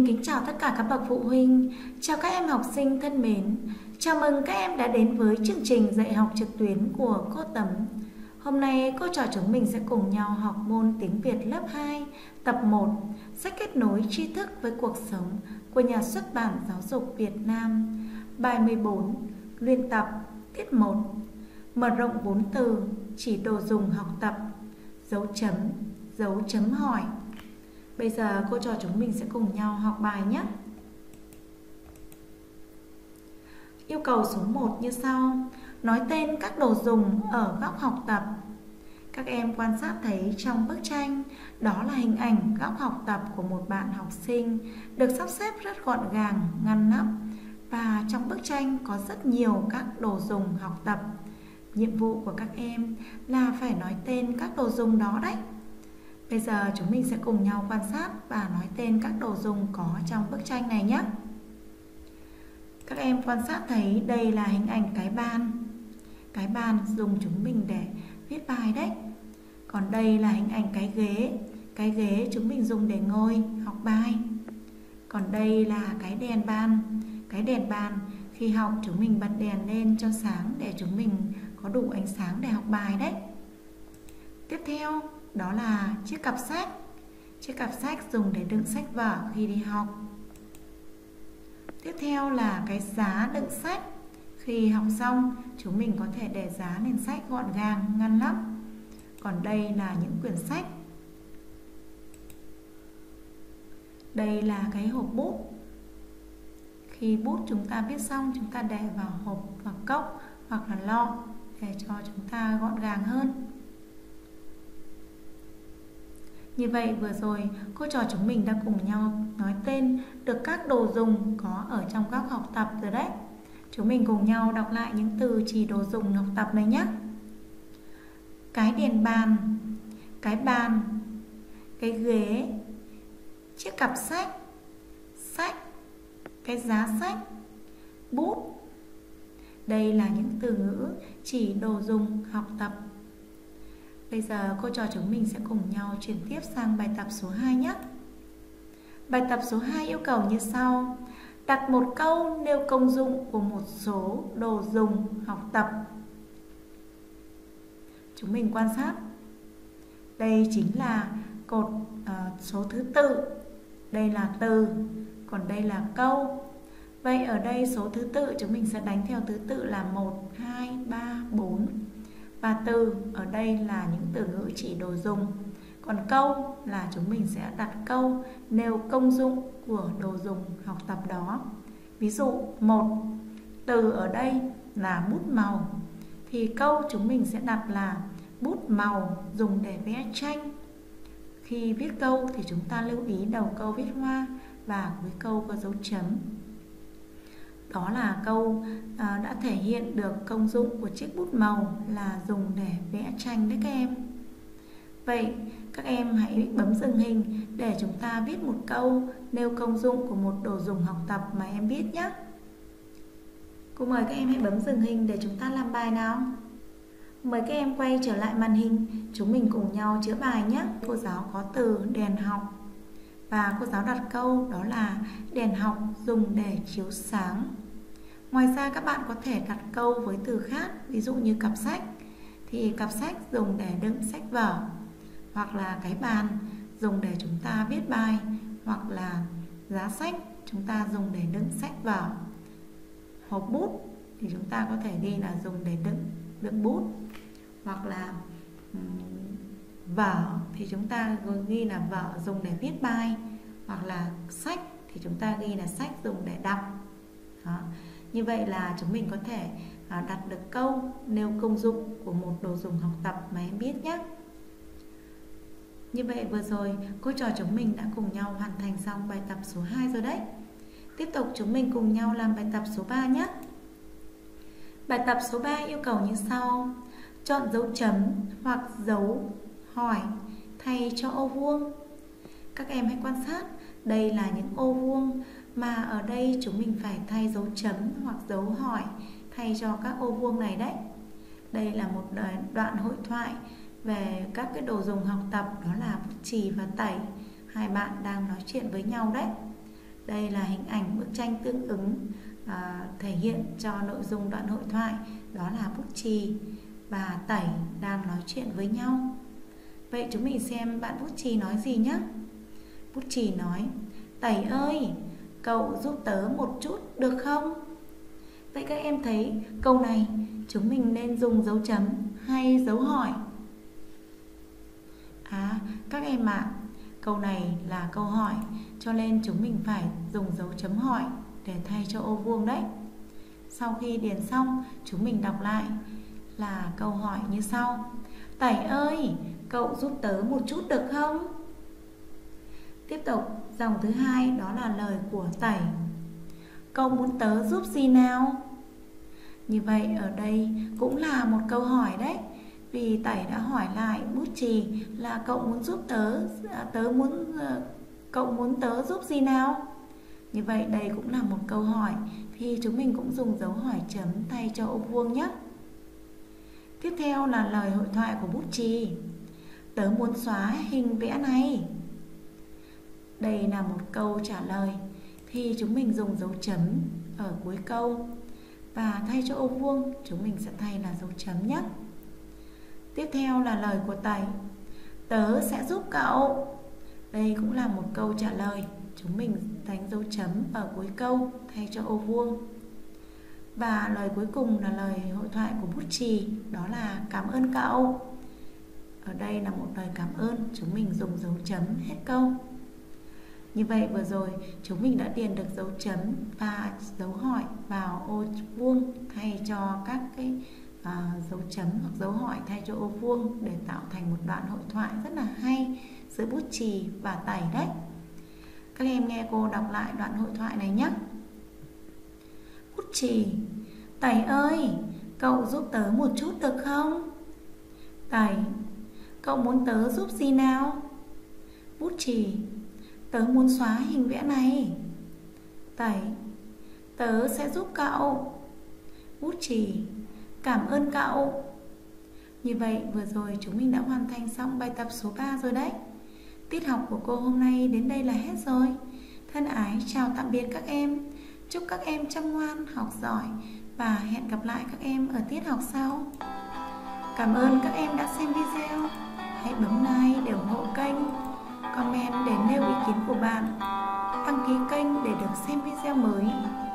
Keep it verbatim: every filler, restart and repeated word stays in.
kính chào tất cả các bậc phụ huynh, chào các em học sinh thân mến. Chào mừng các em đã đến với chương trình dạy học trực tuyến của cô Tấm. Hôm nay cô trò chúng mình sẽ cùng nhau học môn tiếng Việt lớp hai, tập một, sách kết nối tri thức với cuộc sống của nhà xuất bản Giáo dục Việt Nam. Bài mười bốn, luyện tập, tiết một, mở rộng vốn từ, chỉ đồ dùng học tập, dấu chấm, dấu chấm hỏi. Bây giờ cô trò chúng mình sẽ cùng nhau học bài nhé. Yêu cầu số một như sau. Nói tên các đồ dùng ở góc học tập. Các em quan sát thấy trong bức tranh, đó là hình ảnh góc học tập của một bạn học sinh, được sắp xếp rất gọn gàng, ngăn nắp. Và trong bức tranh có rất nhiều các đồ dùng học tập. Nhiệm vụ của các em là phải nói tên các đồ dùng đó đấy. Bây giờ chúng mình sẽ cùng nhau quan sát và nói tên các đồ dùng có trong bức tranh này nhé. Các em quan sát thấy đây là hình ảnh cái bàn. Cái bàn dùng chúng mình để viết bài đấy. Còn đây là hình ảnh cái ghế. Cái ghế chúng mình dùng để ngồi học bài. Còn đây là cái đèn bàn. Cái đèn bàn khi học chúng mình bật đèn lên cho sáng để chúng mình có đủ ánh sáng để học bài đấy. Tiếp theo đó là chiếc cặp sách. Chiếc cặp sách dùng để đựng sách vở khi đi học. Tiếp theo là cái giá đựng sách. Khi học xong chúng mình có thể để giá lên sách gọn gàng, ngăn nắp. Còn đây là những quyển sách. Đây là cái hộp bút. Khi bút chúng ta viết xong chúng ta để vào hộp hoặc cốc hoặc là lọ để cho chúng ta gọn gàng hơn. Như vậy vừa rồi cô trò chúng mình đã cùng nhau nói tên được các đồ dùng có ở trong góc học tập rồi đấy. Chúng mình cùng nhau đọc lại những từ chỉ đồ dùng học tập này nhé. Cái đèn bàn, cái bàn, cái ghế, chiếc cặp sách, sách, cái giá sách, bút. Đây là những từ ngữ chỉ đồ dùng học tập. Bây giờ cô trò chúng mình sẽ cùng nhau chuyển tiếp sang bài tập số hai nhé. Bài tập số hai yêu cầu như sau. Đặt một câu nêu công dụng của một số đồ dùng học tập. Chúng mình quan sát. Đây chính là cột uh, số thứ tự. Đây là từ. Còn đây là câu. Vậy ở đây số thứ tự chúng mình sẽ đánh theo thứ tự là một, hai, ba, bốn. Và từ ở đây là những từ ngữ chỉ đồ dùng. Còn câu là chúng mình sẽ đặt câu nêu công dụng của đồ dùng học tập đó. Ví dụ một, từ ở đây là bút màu. Thì câu chúng mình sẽ đặt là bút màu dùng để vẽ tranh. Khi viết câu thì chúng ta lưu ý đầu câu viết hoa và cuối câu có dấu chấm. Đó là câu à, đã thể hiện được công dụng của chiếc bút màu là dùng để vẽ tranh đấy các em. Vậy các em hãy bấm dừng hình để chúng ta viết một câu nêu công dụng của một đồ dùng học tập mà em biết nhé. Cô mời các em hãy bấm dừng hình để chúng ta làm bài nào. Mời các em quay trở lại màn hình, chúng mình cùng nhau chữa bài nhé. Cô giáo có từ đèn học. Và cô giáo đặt câu đó là đèn học dùng để chiếu sáng. Ngoài ra các bạn có thể đặt câu với từ khác. Ví dụ như cặp sách thì cặp sách dùng để đựng sách vở. Hoặc là cái bàn dùng để chúng ta viết bài. Hoặc là giá sách chúng ta dùng để đựng sách vở. Hộp bút thì chúng ta có thể ghi là dùng để đựng, đựng bút. Hoặc là um, vở thì chúng ta ghi là vở dùng để viết bài. Hoặc là sách thì chúng ta ghi là sách dùng để đọc. Đó. Như vậy là chúng mình có thể đặt được câu nêu công dụng của một đồ dùng học tập mà em biết nhé. Như vậy vừa rồi cô trò chúng mình đã cùng nhau hoàn thành xong bài tập số hai rồi đấy. Tiếp tục chúng mình cùng nhau làm bài tập số ba nhé. Bài tập số ba yêu cầu như sau. Chọn dấu chấm hoặc dấu hỏi thay cho ô vuông. Các em hãy quan sát. Đây là những ô vuông mà ở đây chúng mình phải thay dấu chấm hoặc dấu hỏi thay cho các ô vuông này đấy. Đây là một đoạn hội thoại về các cái đồ dùng học tập, đó là bút chì và tẩy. Hai bạn đang nói chuyện với nhau đấy. Đây là hình ảnh bức tranh tương ứng à, thể hiện cho nội dung đoạn hội thoại, đó là Bút Chì và Tẩy đang nói chuyện với nhau. Vậy chúng mình xem bạn Bút Chì nói gì nhé. Bút Chì nói: Tẩy ơi, cậu giúp tớ một chút được không? Vậy các em thấy câu này chúng mình nên dùng dấu chấm hay dấu hỏi? À, các em ạ, à, câu này là câu hỏi, cho nên chúng mình phải dùng dấu chấm hỏi để thay cho ô vuông đấy. Sau khi điền xong, chúng mình đọc lại là câu hỏi như sau: Tẩy ơi, cậu giúp tớ một chút được không? Tiếp tục, dòng thứ hai đó là lời của Tẩy. Cậu muốn tớ giúp gì nào? Như vậy ở đây cũng là một câu hỏi đấy. Vì Tẩy đã hỏi lại Bút Chì là cậu muốn giúp tớ, tớ muốn cậu muốn tớ giúp gì nào? Như vậy đây cũng là một câu hỏi, thì chúng mình cũng dùng dấu hỏi chấm thay cho ô vuông nhé. Tiếp theo là lời hội thoại của Bút Chì. Tớ muốn xóa hình vẽ này. Đây là một câu trả lời, thì chúng mình dùng dấu chấm ở cuối câu, và thay cho ô vuông chúng mình sẽ thay là dấu chấm nhé. Tiếp theo là lời của Tẩy. Tớ sẽ giúp cậu. Đây cũng là một câu trả lời, chúng mình đánh dấu chấm ở cuối câu thay cho ô vuông. Và lời cuối cùng là lời hội thoại của Bút Chì, đó là cảm ơn cậu. Ở đây là một lời cảm ơn, chúng mình dùng dấu chấm hết câu. Như vậy vừa rồi chúng mình đã điền được dấu chấm và dấu hỏi vào ô vuông thay cho các cái à, dấu chấm hoặc dấu hỏi thay cho ô vuông, để tạo thành một đoạn hội thoại rất là hay giữa Bút Chì và Tẩy đấy. Các em nghe cô đọc lại đoạn hội thoại này nhé. Bút Chì: Tẩy ơi, cậu giúp tớ một chút được không? Tẩy: Cậu muốn tớ giúp gì nào? Bút Chì: Tớ muốn xóa hình vẽ này. Tẩy: Tớ sẽ giúp cậu. Bút Chì: Cảm ơn cậu. Như vậy vừa rồi chúng mình đã hoàn thành xong bài tập số ba rồi đấy. Tiết học của cô hôm nay đến đây là hết rồi. Thân ái chào tạm biệt các em. Chúc các em chăm ngoan, học giỏi, và hẹn gặp lại các em ở tiết học sau. Cảm ơn các em đã xem video. Hãy bấm like để ủng hộ kênh, comment để nêu ý kiến của bạn, đăng ký kênh để được xem video mới.